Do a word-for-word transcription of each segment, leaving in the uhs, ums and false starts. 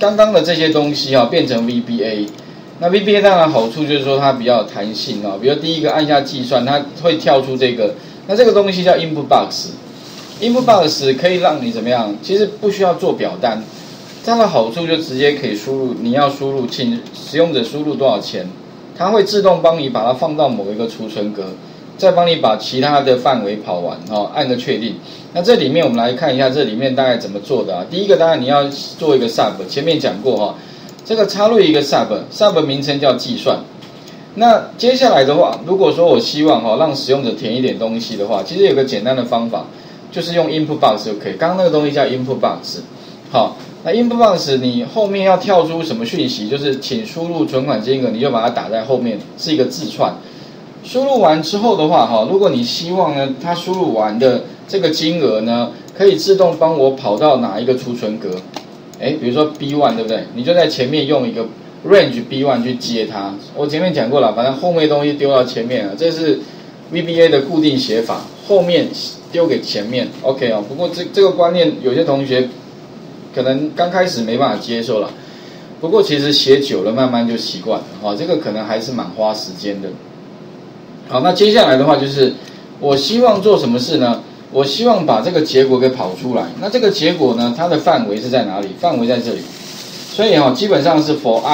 刚刚的这些东西啊变成 V B A， 那 V B A 当然好处就是说它比较有弹性啊，比如第一个按下计算，它会跳出这个，那这个东西叫 Input Box。Input Box 可以让你怎么样？其实不需要做表单，它的好处就直接可以输入你要输入，请使用者输入多少钱，它会自动帮你把它放到某一个储存格，再帮你把其他的范围跑完哦，按个确定。那这里面我们来看一下这里面大概怎么做的啊？第一个当然你要做一个 sub， 前面讲过哈、哦，这个插入一个 sub，sub 名称叫计算。那接下来的话，如果说我希望哈、哦、让使用者填一点东西的话，其实有个简单的方法，就是用 input box 就可以。刚刚那个东西叫 input box， 好，那 input box 你后面要跳出什么讯息？就是请输入存款金额，你就把它打在后面，是一个字串。输入完之后的话，哈，如果你希望呢，它输入完的这个金额呢，可以自动帮我跑到哪一个储存格？哎，比如说 B 一 对不对？你就在前面用一个 range B 一 去接它。我前面讲过了，反正后面东西丢到前面了，这是 V B A 的固定写法，后面丢给前面。OK 哦，不过这这个观念有些同学可能刚开始没办法接受了，不过其实写久了慢慢就习惯了哈，这个可能还是蛮花时间的。好，那接下来的话就是我希望做什么事呢？我希望把这个结果给跑出来。那这个结果呢，它的范围是在哪里？范围在这里。所以哈、哦，基本上是 for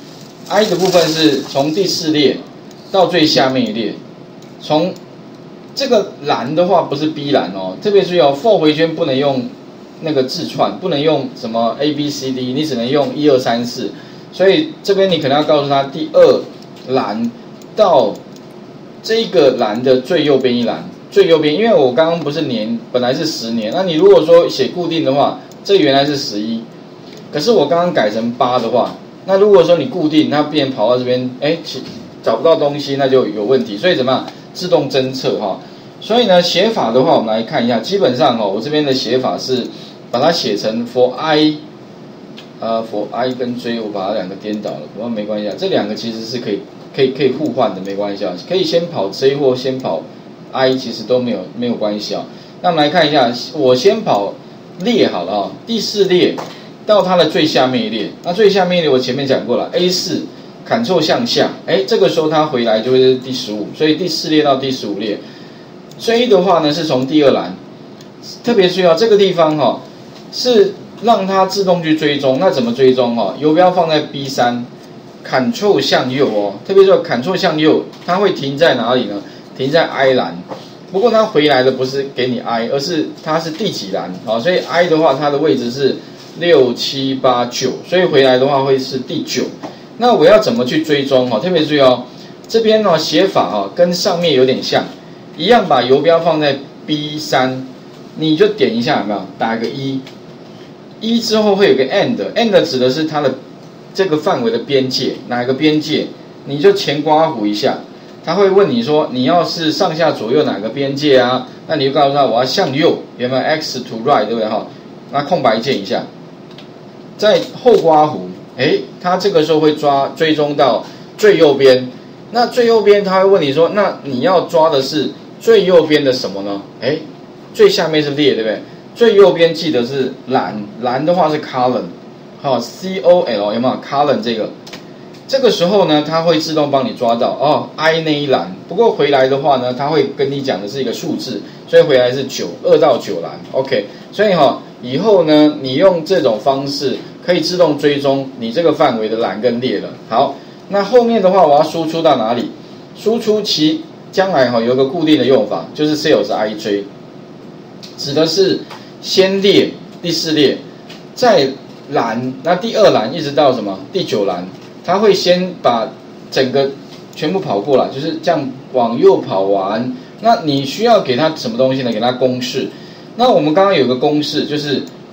i，i 的部分是从第四列到最下面一列。从这个栏的话不是 B 栏哦，特别注意哦 ，for 回圈不能用那个字串，不能用什么 A B C D， 你只能用一二三四。所以这边你可能要告诉他第二栏到这个栏的最右边一栏，最右边，因为我刚刚不是年，本来是十年，那你如果说写固定的话，这原来是十一，可是我刚刚改成八的话，那如果说你固定，它变跑到这边，哎，找不到东西，那就有问题，所以怎么样？自动侦测哈。所以呢，写法的话，我们来看一下，基本上哦，我这边的写法是把它写成 for i， 呃 for i 跟 j， 我把它两个颠倒了，不过没关系啊，这两个其实是可以。可以可以互换的，没关系啊，可以先跑 J 或先跑 I， 其实都没有没有关系啊。那我们来看一下，我先跑列好了啊，第四列到它的最下面一列，那最下面一列我前面讲过了 ，A 四 Ctrl 向下，哎，这个时候它回来就会是第十五，所以第四列到第十五列。J 的话呢是从第二栏，特别注意到这个地方哈、哦，是让它自动去追踪，那怎么追踪哈、哦？游标放在 B 三。Ctrl 向右哦，特别说 Ctrl 向右，它会停在哪里呢？停在 I 栏。不过它回来的不是给你 I， 而是它是第几栏啊、哦？所以 I 的话，它的位置是六七八九，所以回来的话会是第九。那我要怎么去追踪哦？特别注意哦，这边呢、哦、写法哦跟上面有点像，一样把游标放在 B 三，你就点一下有没有？打个一，一之后会有个 end，end 指的是它的。这个范围的边界，哪个边界，你就前刮弧一下，他会问你说，你要是上下左右哪个边界啊？那你就告诉他我要向右，有没有 X to right， 对不对哈？那空白键一下，在后刮弧，哎，他这个时候会抓追踪到最右边，那最右边他会问你说，那你要抓的是最右边的什么呢？哎，最下面是列，对不对？最右边记得是栏，栏的话是 column。好 ，C O L 有没有 column 这个？这个时候呢，它会自动帮你抓到哦 ，I 那一栏。不过回来的话呢，它会跟你讲的是一个数字，所以回来是九，二到九栏 ，OK。所以哈、哦，以后呢，你用这种方式可以自动追踪你这个范围的栏跟列了。好，那后面的话我要输出到哪里？输出其将来哈、哦、有一个固定的用法，就是 sales I J， 指的是先列第四列，再栏，那第二栏一直到什么第九栏，它会先把整个全部跑过来，就是这样往右跑完。那你需要给它什么东西呢？给它公式。那我们刚刚有个公式，就是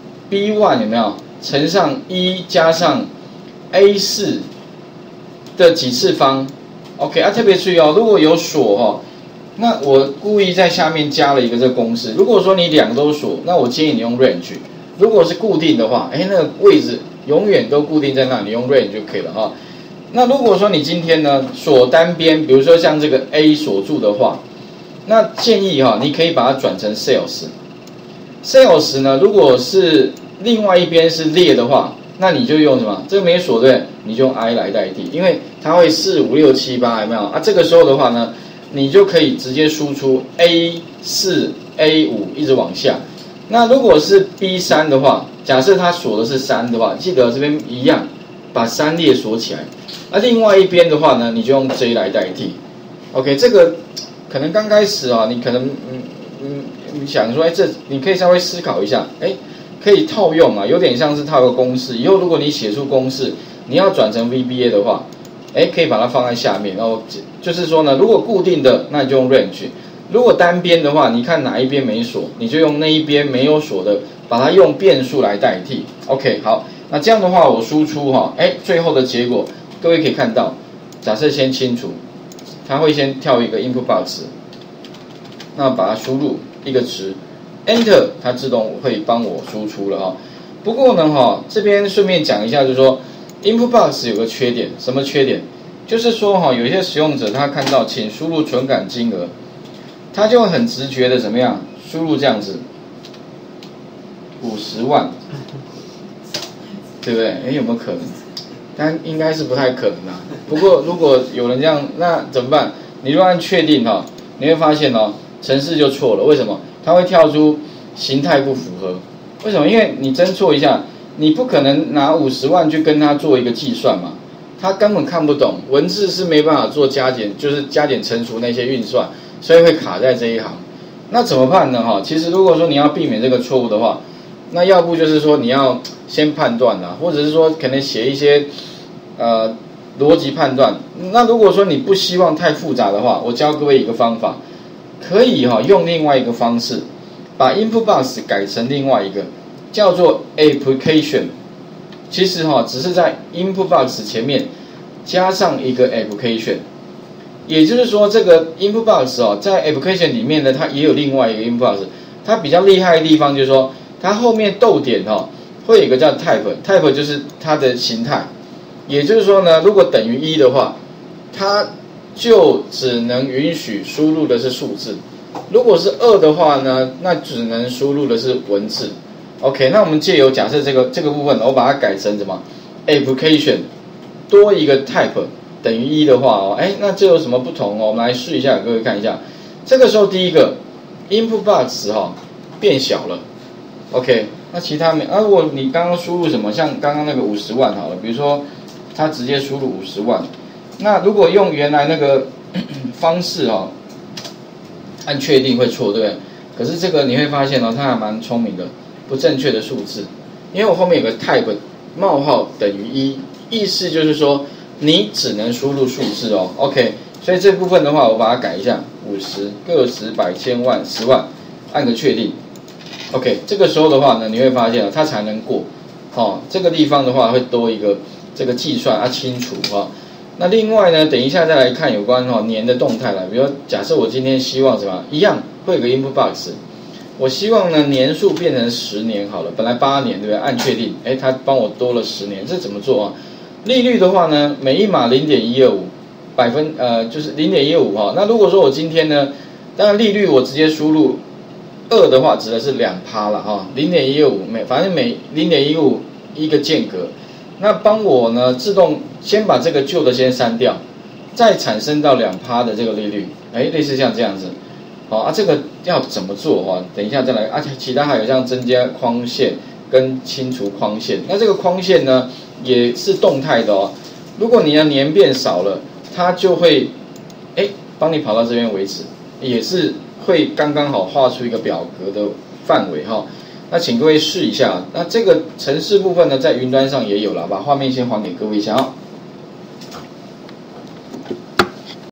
B 一 有没有乘上一加上 A 四 的几次方 ？OK 啊，特别注意哦，如果有锁哦，那我故意在下面加了一个这个公式。如果说你两个都锁，那我建议你用 range。如果是固定的话，哎，那个位置永远都固定在那，你用 range 就可以了哈。那如果说你今天呢锁单边，比如说像这个 A 锁住的话，那建议哈，你可以把它转成 sales。sales 呢，如果是另外一边是列的话， 那你就用什么？这个没锁对不对？你就用 I 来代替，因为它会四五六七八有没有啊？这个时候的话呢，你就可以直接输出 A 四 A 五一直往下。那如果是 B 三的话，假设它锁的是三的话，记得这边一样把三列锁起来。那另外一边的话呢，你就用 J 来代替。OK， 这个可能刚开始啊，你可能嗯嗯你想说，哎，这你可以稍微思考一下，哎。可以套用嘛，有点像是套个公式。以后如果你写出公式，你要转成 V B A 的话，哎，可以把它放在下面。然后就是说呢，如果固定的，那你就用 range； 如果单边的话，你看哪一边没锁，你就用那一边没有锁的，把它用变数来代替。OK， 好，那这样的话，我输出哈，哎，最后的结果，各位可以看到，假设先清除，它会先跳一个 input box， 那把它输入一个值。Enter， 它自动会帮我输出了哈。不过呢哈，这边顺便讲一下，就是说 input box 有个缺点，什么缺点？就是说哈，有一些使用者他看到请输入存款金额，他就会很直觉的怎么样输入这样子五十万，对不对？哎，有没有可能？但应该是不太可能啦。不过如果有人这样，那怎么办？你如果按确定哈，你会发现哦，程式就错了。为什么？它会跳出形态不符合，为什么？因为你侦错一下，你不可能拿五十万去跟他做一个计算嘛，他根本看不懂，文字是没办法做加减，就是加减乘除那些运算，所以会卡在这一行。那怎么办呢？哈，其实如果说你要避免这个错误的话，那要不就是说你要先判断啦，或者是说可能写一些呃逻辑判断。那如果说你不希望太复杂的话，我教各位一个方法。可以哈、哦、用另外一个方式，把 input box 改成另外一个叫做 application。其实哈、哦、只是在 input box 前面加上一个 application， 也就是说这个 input box 哦在 application 里面呢，它也有另外一个 input box。它比较厉害的地方就是说，它后面逗点哈、哦、会有一个叫 type，type 就是它的形态。也就是说呢，如果等于一的话，它就只能允许输入的是数字，如果是二的话呢，那只能输入的是文字。OK， 那我们借由假设这个这个部分，我把它改成什么 application 多一个 type 等于一的话哦，哎，那这有什么不同哦？我们来试一下，各位看一下。这个时候第一个 input box 哈、哦、变小了 ，OK， 那其他没啊？如果你刚刚输入什么，像刚刚那个五十万好了，比如说他直接输入五十万。那如果用原来那个方式哦，按确定会错，对不对？可是这个你会发现哦，它还蛮聪明的，不正确的数字，因为我后面有个 type 冒号等于一，意思就是说你只能输入数字哦。OK， 所以这部分的话，我把它改一下，五十、个十、百、千万、十万，按个确定。OK， 这个时候的话呢，你会发现啊，它才能过。哦，这个地方的话会多一个这个计算啊清除哈、哦。那另外呢，等一下再来看有关哈、哦、年的动态了。比如假设我今天希望什么，一样会有个 input box， 我希望呢年数变成十年好了，本来八年对不对？按确定，哎，它帮我多了十年，这怎么做啊？利率的话呢，每一码 零点一二五 百分呃就是 零点一二五 哈。那如果说我今天呢，当然利率我直接输入二的话，指的是 百分之二 了哈 ，零点一二五 每反正每 零点一五 一个间隔。那帮我呢自动先把这个旧的先删掉，再产生到 百分之二 的这个利率，哎，类似像这样子。好啊，这个要怎么做啊？等一下再来啊，其他还有像增加框线跟清除框线。那这个框线呢也是动态的哦。如果你的年变少了，它就会哎帮你跑到这边为止，也是会刚刚好画出一个表格的范围哈、哦。那请各位试一下。那这个程式部分呢，在云端上也有了，把画面先还给各位一下啊、哦。